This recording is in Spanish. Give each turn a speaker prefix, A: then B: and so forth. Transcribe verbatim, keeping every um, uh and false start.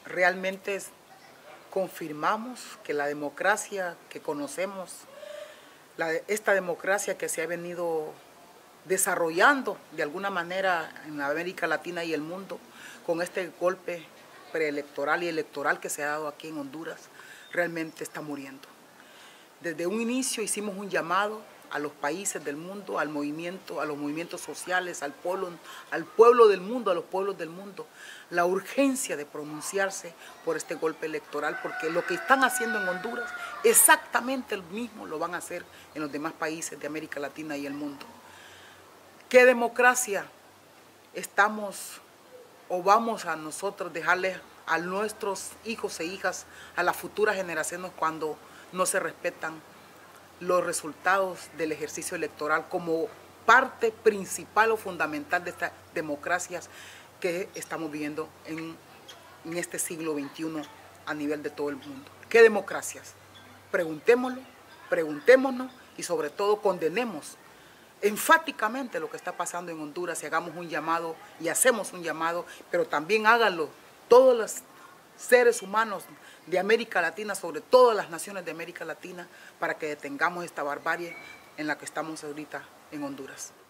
A: realmente es, confirmamos que la democracia que conocemos, la, esta democracia que se ha venido desarrollando de alguna manera en América Latina y el mundo, con este golpe preelectoral y electoral que se ha dado aquí en Honduras, realmente está muriendo. Desde un inicio hicimos un llamado a los países del mundo, al movimiento, a los movimientos sociales, al pueblo, al pueblo del mundo, a los pueblos del mundo, la urgencia de pronunciarse por este golpe electoral, porque lo que están haciendo en Honduras, exactamente lo mismo lo van a hacer en los demás países de América Latina y el mundo. ¿Qué democracia estamos o vamos a nosotros dejarles a nuestros hijos e hijas, a las futuras generaciones, cuando no se respetan los resultados del ejercicio electoral como parte principal o fundamental de estas democracias que estamos viviendo en, en este siglo veintiuno a nivel de todo el mundo? ¿Qué democracias? Preguntémoslo, preguntémonos y sobre todo condenemos enfáticamente lo que está pasando en Honduras y hagamos un llamado y hacemos un llamado, pero también háganlo todos los seres humanos de América Latina, sobre todas las naciones de América Latina, para que detengamos esta barbarie en la que estamos ahorita en Honduras.